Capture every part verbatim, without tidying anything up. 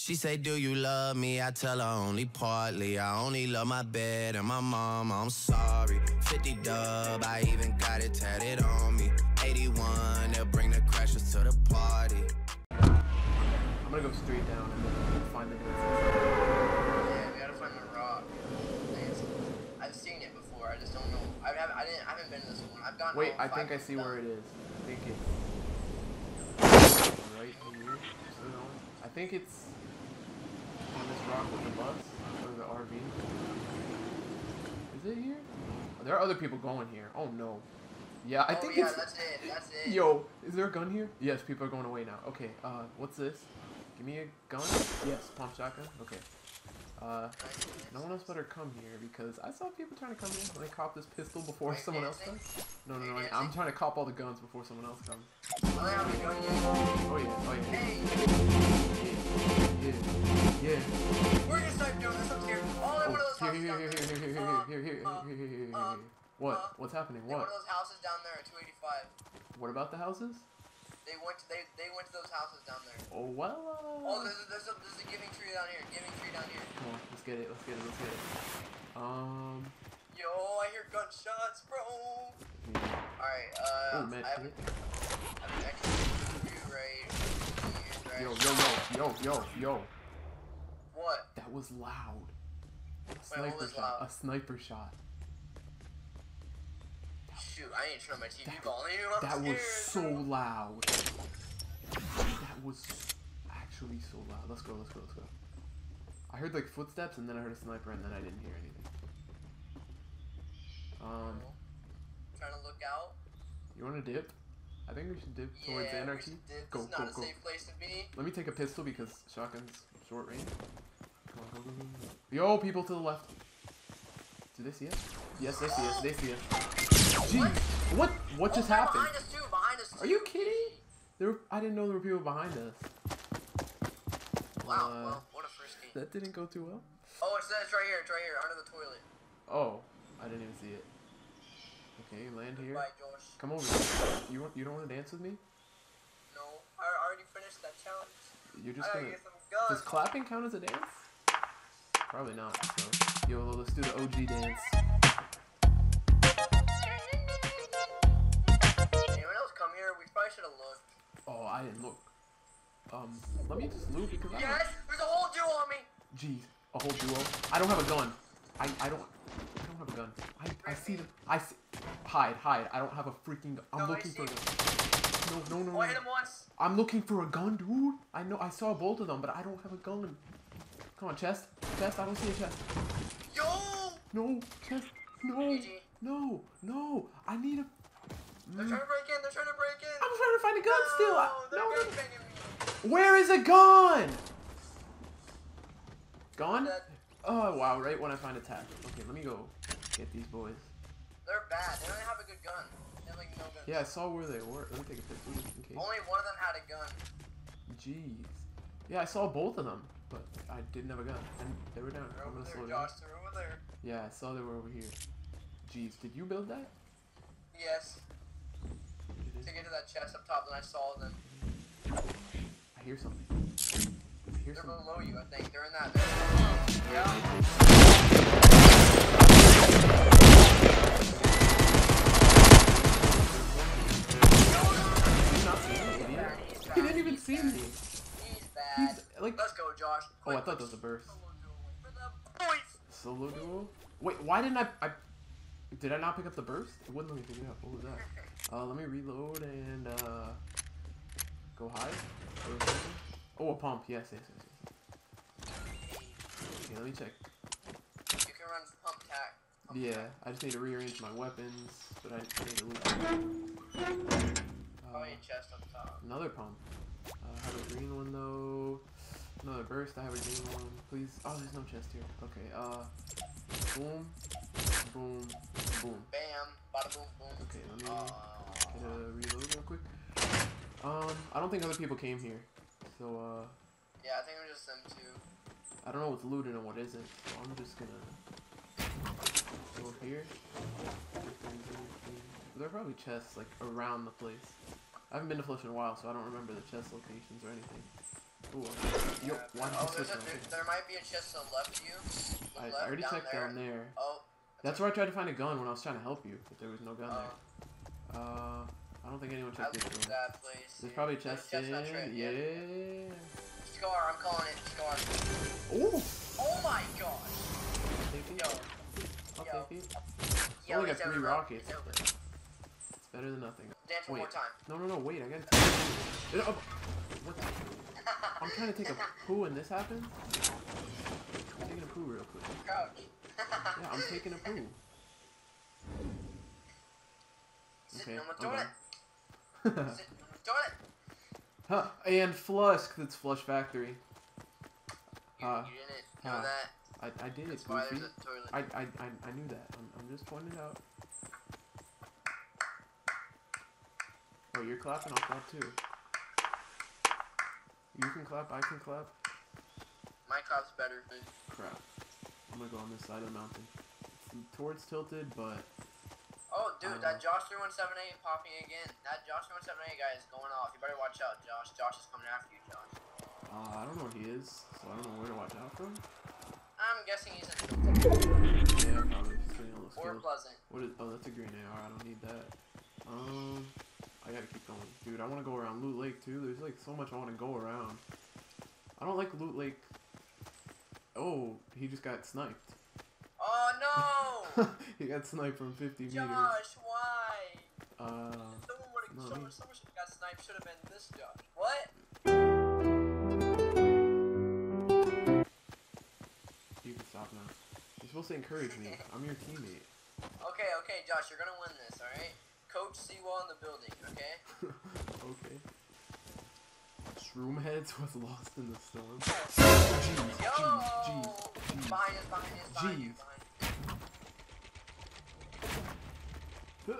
She say, do you love me? I tell her only partly. I only love my bed and my mom. I'm sorry. fifty dub, I even got it tatted on me. eighty-one, they'll bring the crashers to the party. I'm gonna go straight down and then find the dance. Yeah, we gotta find the rock. Dance. I've seen it before. I just don't know. I haven't. I didn't. I haven't been to this one. I've gotten. Wait, all I think I five see done. where it is. I think it's right here. I think it's on this rock with the bus or the R V. Is it here? There are other people going here. Oh no. Yeah, I oh, think yeah, it's. that's it. That's it. Yo, is there a gun here? Yes, people are going away now. Okay, uh, what's this? Give me a gun? Yes, pump shotgun. Okay. Uh, no one else better come here because I saw people trying to come in. Let me cop this pistol before Wait, someone else dancing? comes. No, no, no. Wait, I, I'm dancing? trying to cop all the guns before someone else comes. Oh, yeah, we go, yeah. Oh yeah, oh yeah. Hey, Yeah, yeah, yeah. we're gonna start doing this up here. All in Oh, one of those here, houses here, down here, there. here, here, here, Uh, here, here, here, uh, here, here, here, here, uh, here. What? uh, What's happening? In one What? of those houses down there at two eighty-five. What about the houses? They went. To, they they went to those houses down there. Oh well. Uh... Oh, there's a, there's a there's a giving tree down here. Giving tree down here. Come on, let's get it. Let's get it. Let's get it. Um. Yo, I hear gunshots, bro. Yeah. Alright, uh, Oh man. I have, a, I have an extra two right here, right? Yo, yo, yo, yo, yo, yo. What? That was loud. A what sniper was shot. loud? A sniper shot. Shoot, I need to turn my T V That- volume. I'm That scared, was so bro. loud. That was actually so loud. Let's go, let's go, let's go. I heard like footsteps and then I heard a sniper and then I didn't hear anything. Um, Trying to look out. you want to dip? I think we should dip towards Yeah, we Anarchy. should dip. Go, This is go, not a go. safe place to be. Let me take a pistol because shotgun's short range. Come on, go, go, go, go. Yo, people to the left. Do they see us? Yes, they see us. They see us. Jeez, what? What just oh, they're happened? Behind us too. Behind us too. Are you kidding? There were, I didn't know there were people behind us. Wow. Uh, well, what a first game. That didn't go too well. Oh, it's, it's right here. It's right here, under the toilet. Oh, I didn't even see it. Okay, land here. Bye, Josh. Come over here. You want, you don't want to dance with me? No, I already finished that challenge. You're I just gotta gonna. get some guns. Does clapping count as a dance? Probably not. So, yo, let's do the O G dance. Anyone else come here? We probably should have looked. Oh, I didn't look. Um, let me just loot because I don't. Yes, there's a whole duo on me. Jeez, a whole duo. I don't have a gun. I I don't. I don't have a gun. I I see them. I see. Hide, hide. I don't have a freaking. I'm No, I looking see for a you. gun. No, no, no. Oh, I no. hit him once. I'm looking for a gun, dude. I know. I saw both of them, but I don't have a gun. Come on, chest. Chest. I don't see a chest. Yo. No, chest. No. G G. No. No. I need a. They're Mm. trying to break in. They're trying to break in. I'm trying to find a gun still. I, they're no, no. gangbanging me. Where is a gun? Gone? Dead. Oh wow! Right when I find a tag. Okay, let me go get these boys. They're bad. They don't have a good gun. They have like no guns. Yeah, I saw where they were. Let me take a picture just in case. Only one of them had a gun. Jeez. Yeah, I saw both of them, but I didn't have a gun, and they were down. They're I'm over gonna there, slow down. Josh. They're over there. Yeah, I saw they were over here. Jeez, did you build that? Yes. You did? To get to that chest up top, then I saw them. I hear something. I hear They're something. below you, I think. They're in that. They're yeah. Did you not see me, idiot? He's He bad. didn't even see me. He's bad. He's like. Let's go, Josh. Oh, I Quick, thought that was a burst. for the boys. Solo duo? Wait, why didn't I, I... Did I not pick up the burst? It wouldn't let me pick it up. What was that? Uh, let me reload and, uh... Go high? Or something? Oh, a pump. Yes, yes, yes, yes. Okay, let me check. You can run pump tack. Pump Yeah, tack. I just need to rearrange my weapons, but I I need to loot. Probably Uh, a chest up top. another pump. Uh, I have a green one, though. Another burst. I have a green one. Please. Oh, there's no chest here. Okay, uh... Boom. Boom. Boom. Bam. Bada boom boom. Okay, let me Uh, get a reload real quick. Um, I don't think other people came here, so uh, yeah, I think it was just them two. I don't know what's looted and what isn't. So I'm just gonna go up here. There are probably chests like around the place. I haven't been to Flush in a while, so I don't remember the chest locations or anything. Ooh, yo, why did Oh, you there's switch a, there, weapons? there might be a chest to the left of you. To the I, I left, already down checked there. down there. Oh. That's where I tried to find a gun when I was trying to help you, but there was no gun Oh. there. Uh, I don't think anyone I checked this looked room. that place. There's yeah. probably a There's chest chestnut in. trap, Yeah. Scar, I'm calling it. Scar. Ooh. Oh my gosh. Take it. Yo. I'll Yo. take it. Yo, only got it's three over, bro. rockets. It's over. It's better than nothing. Dance one Wait. more time. No, no, no. Wait. I gotta take a poo. What the? I'm trying to take a poo and this happens? I'm taking a poo real quick. Crouch. Yeah, I'm taking a poo. Sitting Okay, on the I'm toilet. done. Sitting on the toilet. Huh, and flush, 'cause it's Flush Factory. You, Uh, you didn't know huh. that. I, I did it, That's why Goofy. there's a toilet. I, I, I, I knew that. I'm, I'm just pointing it out. Oh, you're clapping? I'll clap too. You can clap, I can clap. My clap's better. But Crap. I'm gonna go on this side of the mountain. It's towards tilted, but... oh, dude, Uh, that Josh three one seven eight popping again. That Josh three one seven eight guy is going off. You better watch out, Josh. Josh is coming after you, Josh. Uh, I don't know where he is, so I don't know where to watch out from. I'm guessing he's in Yeah, probably. He's getting all the or skills. Pleasant. What is... Oh, that's a green A R. I don't need that. Um... I gotta keep going. Dude, I want to go around Loot Lake, too. There's, like, so much I want to go around. I don't like Loot Lake. Oh, he just got sniped. Oh, no! He got sniped from fifty meters. Josh, why? Uh... Someone would have no, someone, me. someone should have got sniped. Should have been this Josh. What? You can stop now. You're supposed to encourage me. I'm your teammate. Okay, okay, Josh, you're gonna win this, alright? Coach Seawall in the building, okay? Okay. Shroom Heads was lost in the storm. Yo! Jeez, jeez, jeez, Behind us, behind us, behind you, Jeez. behind you.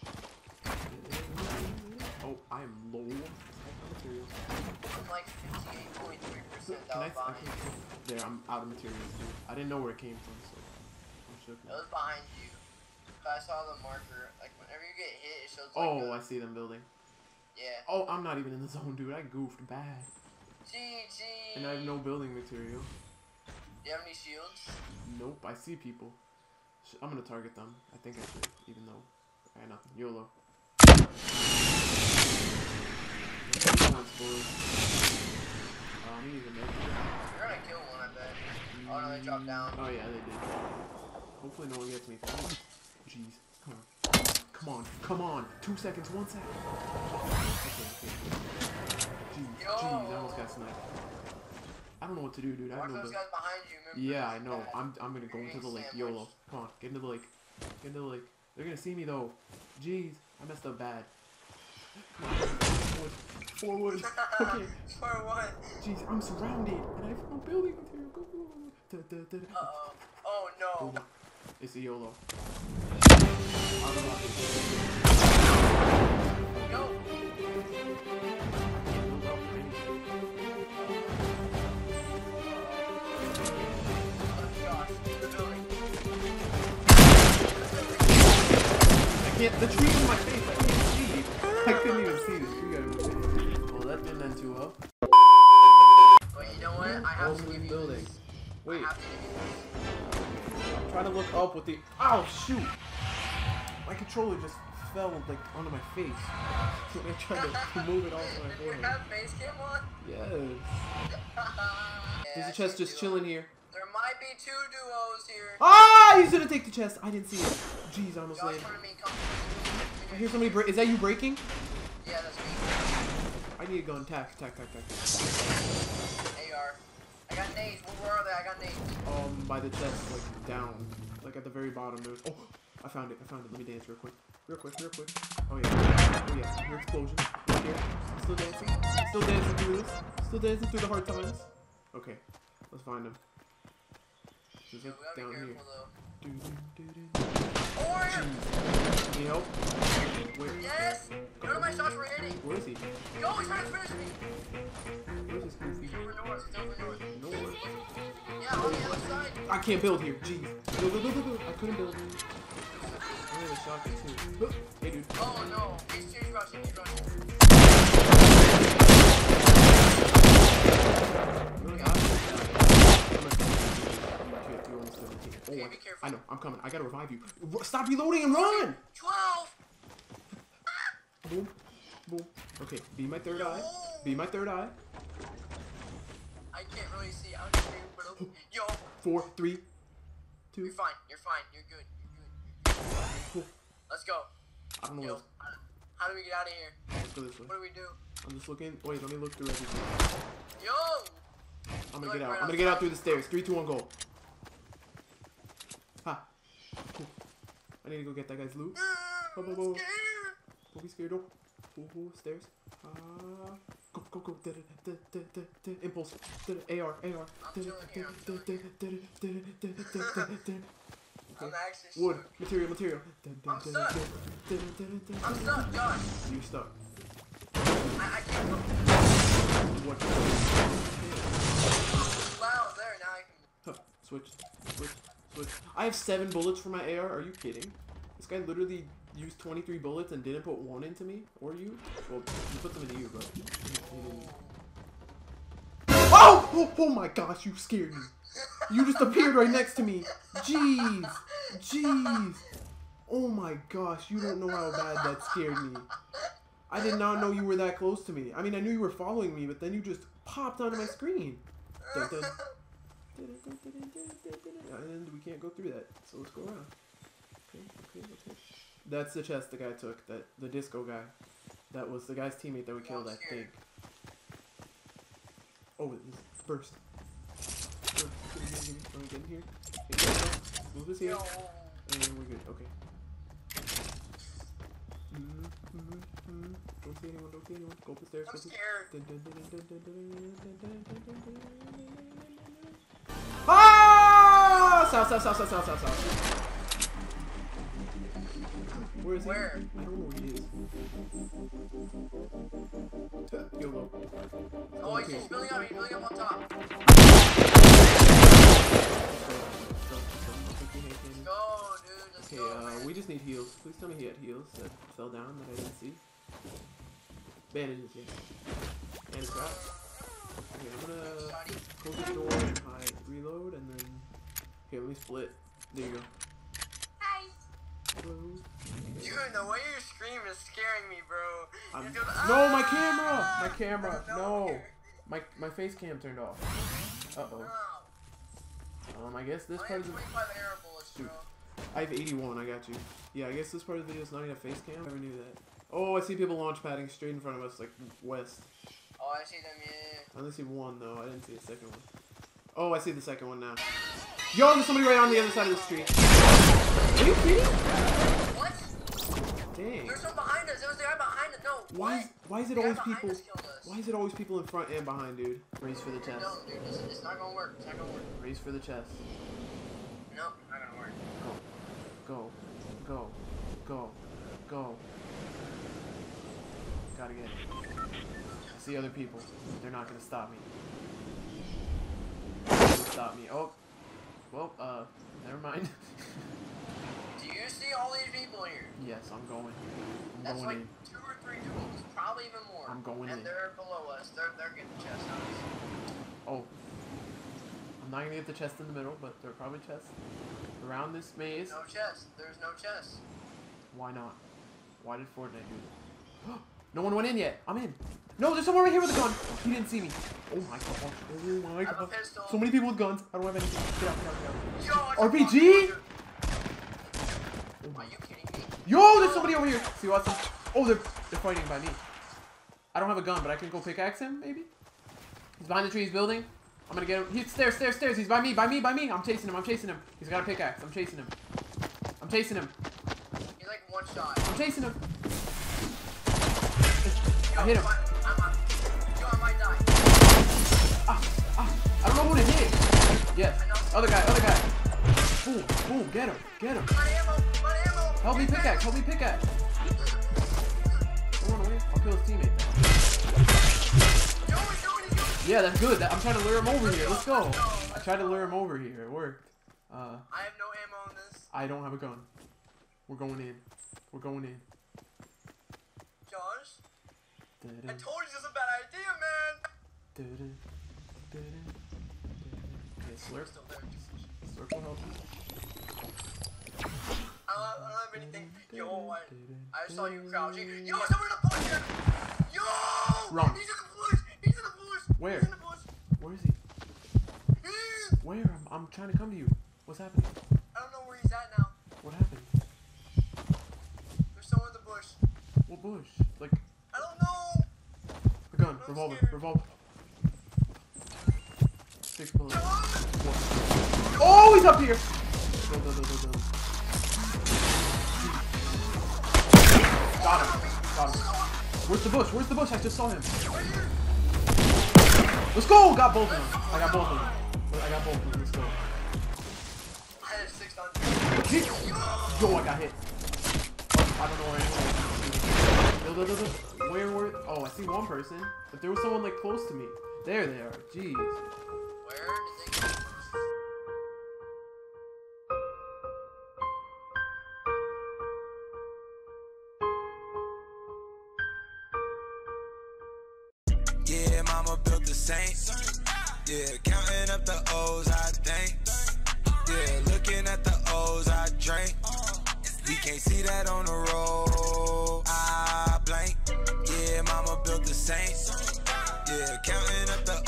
Oh, I am low. Materials. I'm like fifty-eight point three percent Can I, out I behind can, you. there, I'm out of materials, dude. I didn't know where it came from, so I'm shook. It was behind you. But I saw the marker. Like, whenever you get hit, it shows like Oh, a, I see them building. yeah. Oh, I'm not even in the zone, dude. I goofed bad. G G. And I have no building material. Do you have any shields? Nope, I see people. Sh I'm gonna target them. I think I should, even though I got nothing. YOLO. Uh, I need a med. You're gonna kill one, I bet. Oh no, they dropped down. Oh yeah, they did. Hopefully no one gets me. Oh, jeez. Come on. Come on. Come on. Two seconds. One second. Okay, okay. Jeez. Yo. Jeez. I almost got sniped. I don't know what to do, dude. I Watch have no those build. guys behind you. Remember? Yeah, I know. I'm I'm gonna go into the lake. YOLO. Come on. Get into the lake. Get into the lake. They're gonna see me though. Jeez. I messed up bad. Come on. Forward. Forward. Okay. For what? Jeez. I'm surrounded. And I have no building material. Go, go, go. Da, da, da, da. Uh oh. Oh no. Oh, it's a YOLO. Out of luck. Yo. Oh gosh. The building. I can't. The tree's in my face. I can't see. I couldn't even see the tree out of my face. Well, that didn't end too well. But you know what? I have to Open give you building. this. Wait. I have to give you this. I'm trying to look up with the. Oh shoot! My controller just fell like onto my face. When I tried to move it off my Did you forehead. have face cam on? Yes. Yeah, There's a I chest see just duo. chilling here. There might be two duos here. Ah! He's gonna take the chest. I didn't see it. Jeez, I almost Josh landed. wanted me to come. I hear somebody break. Is that you breaking? Yeah, that's me. I need to go and tack, tack, tack, tack. A R. I got nades. Where are they? I got nades. Um, by the chest, like down, like at the very bottom. There's. Oh, I found it. I found it. Let me dance real quick. Real quick. Real quick. Oh yeah. Oh yeah. Your explosion. Right here. Still dancing. Still dancing through this. Still dancing through the hard times. Okay. Let's find him. He's Yo, like we gotta down be here. careful though. Do, do, do, do. Oh, here! Jeez. Need help? Where? Yes! None of my shots were hitting. Where is he? Yo, he's trying to finish me. Where's this goofy? He's over north. He's over north. North. Yeah, on the other side. I can't build here. Jeez. Go, go, go, go, go. I couldn't build. I have a shotgun too. Hey, dude. Oh no, he's, he's rushing. He's rushing. Okay, I, be careful. I know. I'm coming. I gotta revive you. R- Stop reloading and run! Twelve. Boom. Boom. Okay, be my third Yo. eye. Be my third eye. I can't really see out of here, but okay. Yo. Four, three, two. You're fine. You're fine. You're good. You're good. You're good. Cool. Let's go. I don't know Yo. what else. How do we get out of here? Let's go this way. What do we do? I'm just looking. Wait, let me look through everything. Yo. I'm gonna Like get out. right I'm gonna get out outside. through the stairs. Three, two, one, go. Ha. Cool. I need to go get that guy's loot. I'm Whoa, whoa, whoa. scared. Don't be scared. Oh. Ooh, ooh, stairs. Ah. Go, go, go. Da, da, da, da, da, da. Impulse. Da, da, A R, A R. I'm chilling here, I'm Da, da, da, da, da, da, da, da, da, da. I'm Okay. actually Wood. stuck. Material, material. Da, da, I'm da, stuck. da, da, da, da, da, I'm da. stuck, Josh. You're stuck. I, I can't go What? loud there. Now I can. Huh. Switch. Switch. Switch. I have seven bullets for my A R. Are you kidding? This guy literally used twenty-three bullets and didn't put one into me or you. Well, he put them into you, but he didn't. Oh! Oh! Oh my gosh! You scared me. You just appeared right next to me. Jeez. Jeez. Oh my gosh! You don't know how bad that scared me. I did not know you were that close to me. I mean, I knew you were following me, but then you just popped onto my screen. Dun, dun. And we can't go through that, so let's go around. Okay, okay, okay. That's the chest the guy took, that the disco guy. That was the guy's teammate that we killed, I think. Oh, it was burst. Burst. Get in here, get in here. Let me get in here. Okay, move this here. Yo. And we're good, okay. Mm-hmm, mm-hmm, mm-hmm. Don't see anyone, don't see anyone. Go up the stairs, I'm go up the scared. Dun, dun, dun, dun, dun, dun, dun, dun, dun, dun, dun, dun. Ah! South, south, south, south, south, south, south. Where is he? Where? I don't know where he is. YOLO. Oh, he's, he's building up. He's building up on top. Let's go, dude. Let's Okay, go. uh, man. we just need heals. Please tell me he had heals that fell down that I didn't see. Bandages, yeah. And it's out. Okay, I'm gonna Shotty. close the door and hide, reload, and then... Okay, let me split. There you go. Hi. Hello. Dude, the way you're screaming is scaring me, bro. I'm... You're doing, No, my "Ah!" camera! My camera! No, No! here. My, my face cam turned off. Uh-oh. No. Um, I guess this I part have of the... twenty-five arrow bullets, bro. I have eighty-one, I got you. Yeah, I guess this part of the video is not even a face cam. I never knew that. Oh, I see people launch padding straight in front of us, like, west. Oh, I see them, yeah. I only see one, though. I didn't see the second one. Oh, I see the second one now. Yo, there's somebody right on the other side of the street. Are you kidding? What? Dang. There's one behind us. There was the guy behind us. No. Why is, what? why is it The guy always behind people... us killed us. Why is it always people in front and behind, dude? Race for the chest. No, dude, this, it's not gonna work. It's not gonna work. Race for the chest. No, not gonna work. Go. Go. Go. Go. Gotta get it. I see other people. They're not gonna stop me. They're gonna stop me. Oh. Well, uh, never mind. Do you see all these people here? Yes, I'm going. I'm That's going like in. two or three duels, probably even more. I'm going and in. they're below us. They're they're getting chest on us. Oh. I'm not gonna get the chest in the middle, but there are probably chests around this maze. No chest. There's no chest. Why not? Why did Fortnite do this? No one went in yet. I'm in. No, there's someone right here with a gun. He didn't see me. Oh my gosh. Oh my I have a god. pistol. So many people with guns. I don't have anything. Get out, get out, get out. Yo, R P G? Are you kidding me? Yo, there's somebody over here. See Watson? Oh, they're they're fighting by me. I don't have a gun, but I can go pickaxe him, maybe? He's behind the trees building. I'm gonna get him. He's stairs, stairs, stairs. He's by me, by me, by me. I'm chasing him, I'm chasing him. He's got a pickaxe. I'm chasing him. I'm chasing him. He's like one shot. I'm chasing him. Yo, I hit him. I, I might, yo, I might die. Ah, ah, I don't know who to hit. Yes. Other guy, other guy. Boom, boom, get him, get him. Run ammo, run ammo. Help me Get back. pickaxe, help me pickaxe. Don't run away. I'll kill his teammate then. Yo, he's doing it, he's doing it. Yeah, that's good. That, I'm trying to lure him over here. Let's go. Let's go, I let's tried to go. lure him over here. It worked. Uh, I have no ammo on this. I don't have a gun. We're going in. We're going in. Josh, I Da-da, told you this was a bad idea, man. da-da, da-da, da-da. Okay, slurp. Still there. Slurp will help you. I don't, I don't have anything. Yo, I, I saw you crouching. Yo, someone in the bush here! Yo! Run. He's in the bush! He's in the bush! Where? He's in the bush! Where is he? Where? I'm, I'm trying to come to you. What's happening? I don't know where he's at now. What happened? There's someone in the bush. What bush? Like, I don't know! a gun, I'm revolver, scared. revolver. Six bullets. Oh, he's up here! Go, go, go, go, go. Got him. Got him. Where's the bush? Where's the bush? I just saw him. Let's go! Got both of them. I got both of them. I got both of them. Let's go. I had a six on. Hit. Yo, I got hit. Oh, I don't know where anyone is. Yo, yo, yo, yo. Where, where? Oh, I see one person. But there was someone like close to me. There they are. Jeez. Where did they go? Yeah, mama built the Saints. Yeah, counting up the O's, I think. Yeah, looking at the O's, I drink. We can't see that on the road. I blank. Yeah, mama built the Saints. Yeah, counting up the